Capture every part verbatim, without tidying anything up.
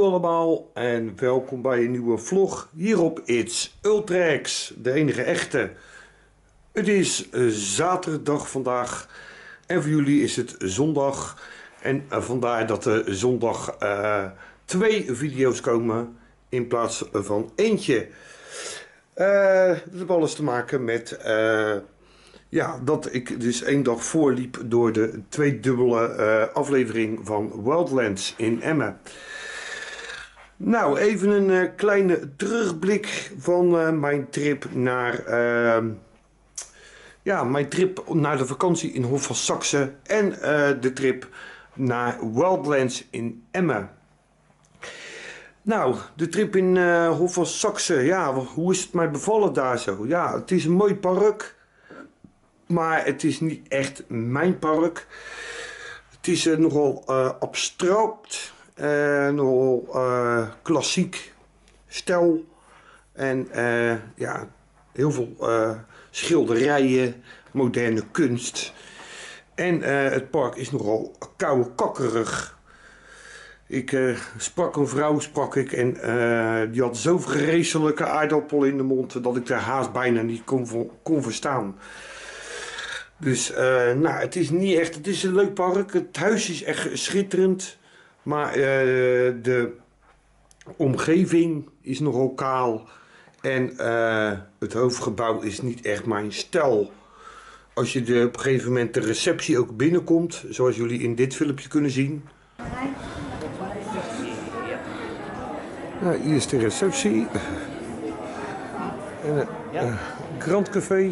allemaal en welkom bij een nieuwe vlog hier op It's Ultrax, de enige echte. Het is zaterdag vandaag en voor jullie is het zondag. En vandaar dat er zondag uh, twee video's komen in plaats van eentje. Uh, dat heeft alles te maken met uh, ja, dat ik dus één dag voorliep door de tweedubbele uh, aflevering van Wildlands in Emmen. Nou, even een uh, kleine terugblik van uh, mijn trip naar uh, ja, mijn trip naar de vakantie in Hof van Saxe en uh, de trip naar Wildlands in Emmen. Nou, de trip in uh, Hof van Saxe, ja, hoe is het mij bevallen daar zo? Ja, het is een mooi park, maar het is niet echt mijn park. Het is uh, nogal uh, abstract, uh, nogal uh, klassiek stijl en uh, ja, heel veel uh, schilderijen, moderne kunst. En uh, het park is nogal koude kakkerig. Ik uh, sprak een vrouw, sprak ik, en uh, die had zo'n vreselijke aardappel in de mond dat ik daar haast bijna niet kon, kon verstaan. Dus uh, nou, het is niet echt, het is een leuk park. Het huis is echt schitterend, maar uh, de omgeving is nogal kaal en uh, het hoofdgebouw is niet echt mijn stijl. Als je de, op een gegeven moment de receptie ook binnenkomt, zoals jullie in dit filmpje kunnen zien. Nou, hier is de receptie. En, uh, ja. uh, Grand Café.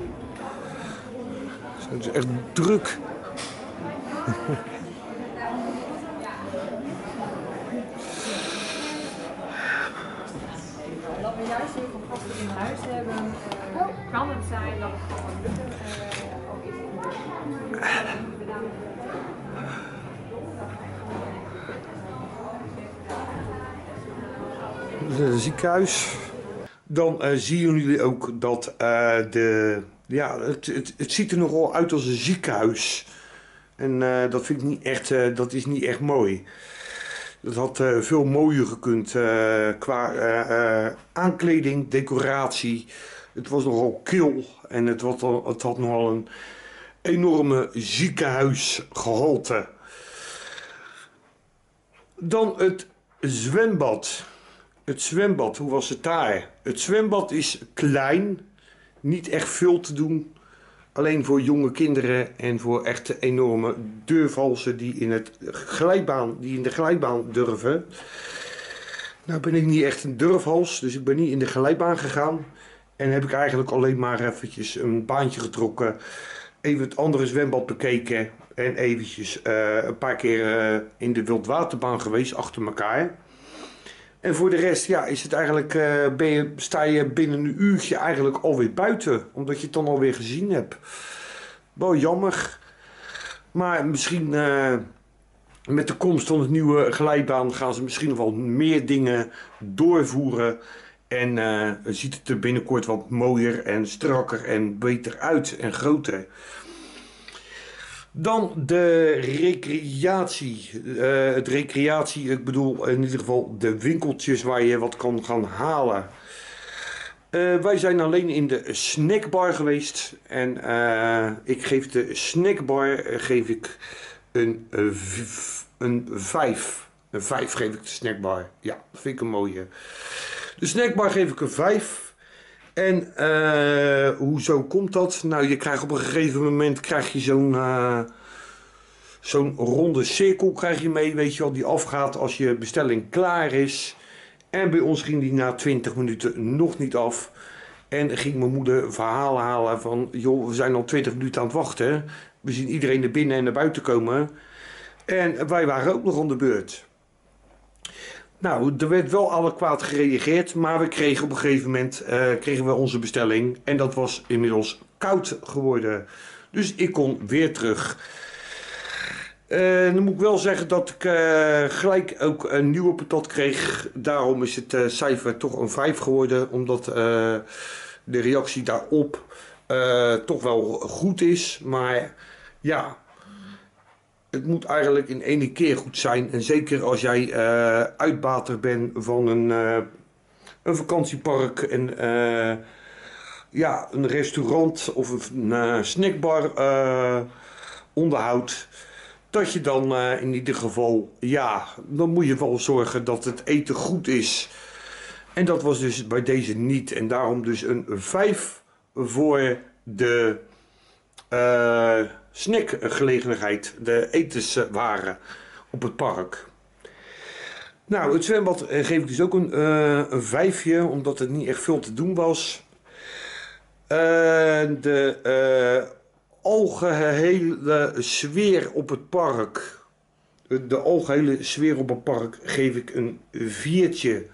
Het is echt druk. Dat we juist heel veel gasten in huis hebben, uh, kan het zijn dat het gewoon lukken uh, ook is in het ziekenhuis. Dan uh, zien jullie ook dat uh, de, ja, het, het, het ziet er nogal uit als een ziekenhuis. En uh, dat vind ik niet echt, uh, dat is niet echt mooi. Dat had uh, veel mooier gekund uh, qua uh, uh, aankleding, decoratie. Het was nogal kil en het had, het had nogal een enorme ziekenhuisgehalte. Dan het zwembad. Het zwembad, hoe was het daar? Het zwembad is klein, niet echt veel te doen. Alleen voor jonge kinderen en voor echte enorme durfhalsen die in, het glijbaan, die in de glijbaan durven. Nou ben ik niet echt een durfhals, dus ik ben niet in de glijbaan gegaan. En heb ik eigenlijk alleen maar eventjes een baantje getrokken. Even het andere zwembad bekeken. En eventjes uh, een paar keer uh, in de wildwaterbaan geweest achter elkaar. En voor de rest, ja, is het eigenlijk, uh, ben je, sta je binnen een uurtje eigenlijk alweer buiten. Omdat je het dan alweer gezien hebt. Wel jammer. Maar misschien uh, met de komst van het nieuwe glijbaan gaan ze misschien nog wel meer dingen doorvoeren. En uh, ziet het er binnenkort wat mooier en strakker en beter uit en groter. Dan de recreatie. Uh, het recreatie, ik bedoel in ieder geval de winkeltjes waar je wat kan gaan halen. Uh, wij zijn alleen in de snackbar geweest. En uh, ik geef de snackbar uh, geef ik een, uh, een vijf. Een vijf geef ik de snackbar. Ja, dat vind ik een mooie. De snackbar geef ik een vijf. En uh, hoezo komt dat? Nou, je krijgt op een gegeven moment krijg je zo'n uh, zo'n ronde cirkel krijg je mee, weet je wel, die afgaat als je bestelling klaar is. En bij ons ging die na twintig minuten nog niet af. En ging mijn moeder verhalen halen van, joh, we zijn al twintig minuten aan het wachten. We zien iedereen naar binnen en naar buiten komen. En wij waren ook nog aan de beurt. Nou, er werd wel adequaat gereageerd, maar we kregen op een gegeven moment uh, kregen we onze bestelling. En dat was inmiddels koud geworden. Dus ik kon weer terug. Uh, dan moet ik wel zeggen dat ik uh, gelijk ook een nieuwe patat kreeg. Daarom is het uh, cijfer toch een vijf geworden. Omdat uh, de reactie daarop uh, toch wel goed is. Maar ja, het moet eigenlijk in één keer goed zijn. En zeker als jij uh, uitbater bent van een, uh, een vakantiepark en uh, ja, een restaurant of een uh, snackbar uh, onderhoudt. Dat je dan uh, in ieder geval, ja, dan moet je wel zorgen dat het eten goed is. En dat was dus bij deze niet. En daarom dus een vijf voor de uh, snackgelegenheid, de etenswaren op het park. Nou, het zwembad geef ik dus ook een, uh, een vijfje, omdat het niet echt veel te doen was. Uh, de uh, algehele sfeer op het park, de algehele sfeer op het park geef ik een viertje.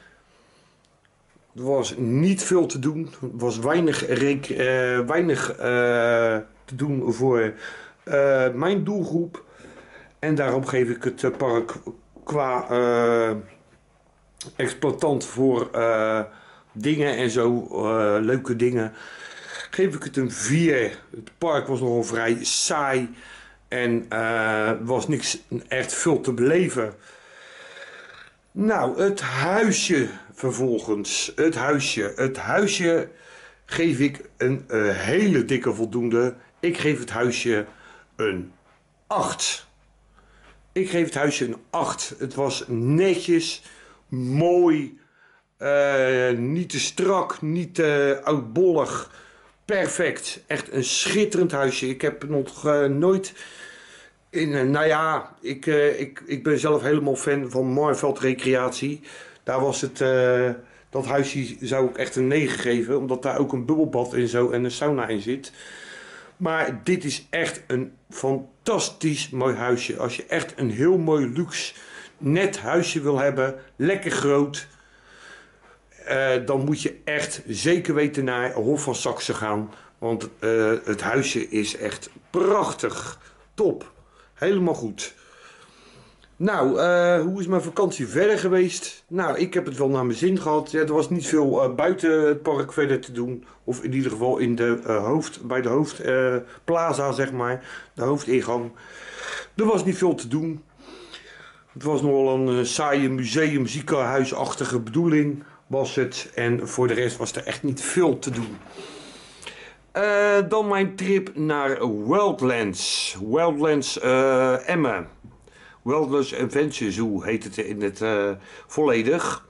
Er was niet veel te doen. Er was weinig, rek, uh, weinig uh, te doen voor uh, mijn doelgroep. En daarom geef ik het park qua uh, exploitant voor uh, dingen en zo, uh, leuke dingen, geef ik het een vier. Het park was nogal vrij saai en uh, was niks echt veel te beleven. Nou, het huisje vervolgens. Het huisje. Het huisje geef ik een uh, hele dikke voldoende. Ik geef het huisje een acht. Ik geef het huisje een acht. Het was netjes, mooi, uh, niet te strak, niet te oudbollig. Perfect. Echt een schitterend huisje. Ik heb nog uh, nooit... In, nou ja, ik, uh, ik, ik ben zelf helemaal fan van Marveld Recreatie. Daar was het, uh, dat huisje zou ik echt een negen geven, omdat daar ook een bubbelbad en zo en een sauna in zit. Maar dit is echt een fantastisch mooi huisje. Als je echt een heel mooi luxe, net huisje wil hebben, lekker groot, uh, dan moet je echt zeker weten naar Hof van Saxe gaan. Want uh, het huisje is echt prachtig, top. Helemaal goed. Nou, uh, hoe is mijn vakantie verder geweest? Nou, ik heb het wel naar mijn zin gehad. Ja, er was niet veel uh, buiten het park verder te doen. Of in ieder geval in de, uh, hoofd, bij de hoofdplaza, uh, zeg maar. De hoofdingang. Er was niet veel te doen. Het was nogal een uh, saaie museum, ziekenhuisachtige bedoeling was het. En voor de rest was er echt niet veel te doen. Uh, dan mijn trip naar Wildlands. Wildlands uh, Emmen. Wildlands Adventure Zoo heet het in het uh, volledig.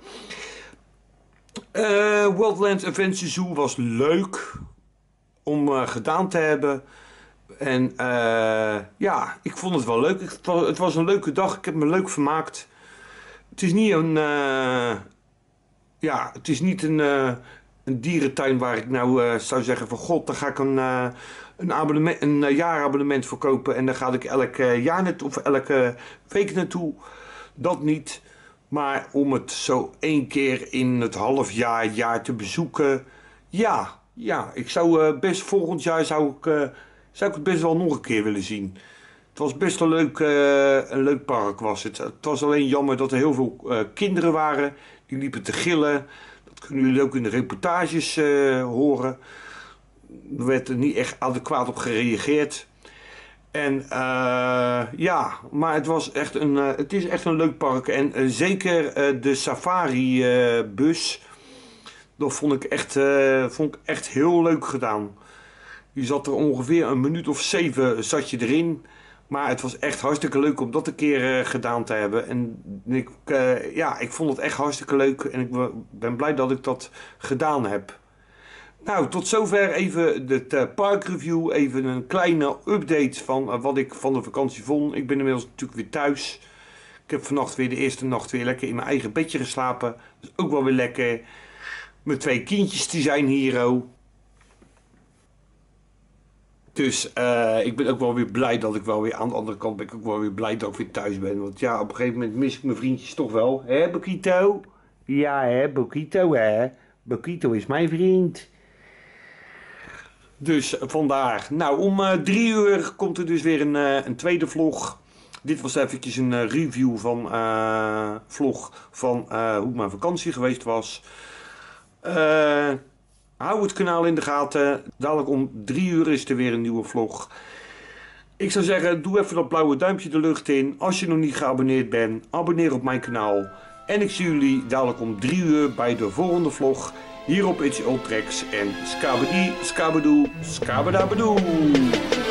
Uh, Wildlands Adventure Zoo was leuk om uh, gedaan te hebben. En uh, ja, ik vond het wel leuk. Het was, het was een leuke dag. Ik heb me leuk vermaakt. Het is niet een... Uh, ja, het is niet een... Uh, Een dierentuin waar ik nou uh, zou zeggen van god, daar ga ik een, uh, een, abonnement, een uh, jaarabonnement voor kopen en dan ga ik elk uh, jaar naartoe of elke week naartoe. Dat niet. Maar om het zo één keer in het half jaar, jaar te bezoeken. Ja, ja, ik zou uh, best volgend jaar zou ik, uh, zou ik het best wel nog een keer willen zien. Het was best een leuk, uh, een leuk park was het. Het was alleen jammer dat er heel veel uh, kinderen waren. Die liepen te gillen. Kunnen jullie ook in de reportages uh, horen. Er werd er niet echt adequaat op gereageerd. En uh, ja, maar het, was echt een, uh, het is echt een leuk park. En uh, zeker uh, de safari uh, bus. Dat vond ik, echt, uh, vond ik echt heel leuk gedaan. Je zat er ongeveer een minuut of zeven zat je erin. Maar het was echt hartstikke leuk om dat een keer uh, gedaan te hebben. En ik, uh, ja, ik vond het echt hartstikke leuk. En ik ben blij dat ik dat gedaan heb. Nou, tot zover even de uh, parkreview. Even een kleine update van uh, wat ik van de vakantie vond. Ik ben inmiddels natuurlijk weer thuis. Ik heb vannacht weer de eerste nacht weer lekker in mijn eigen bedje geslapen. Dat is ook wel weer lekker. Mijn twee kindjes die zijn hier ook. Dus uh, ik ben ook wel weer blij dat ik wel weer aan de andere kant ben ik ook wel weer blij dat ik weer thuis ben. Want ja, op een gegeven moment mis ik mijn vriendjes toch wel. Hé, Bokito? Ja, hè, Bokito, hè. Bokito is mijn vriend. Dus uh, vandaar. Nou, om uh, drie uur komt er dus weer een, uh, een tweede vlog. Dit was eventjes een uh, review van uh, vlog van uh, hoe mijn vakantie geweest was. Eh... Uh, Hou het kanaal in de gaten. Dadelijk om drie uur is er weer een nieuwe vlog. Ik zou zeggen, doe even dat blauwe duimpje de lucht in. Als je nog niet geabonneerd bent, abonneer op mijn kanaal. En ik zie jullie dadelijk om drie uur bij de volgende vlog hier op It's Ultrex. En skabedi, skabedoe, skabadabedoe.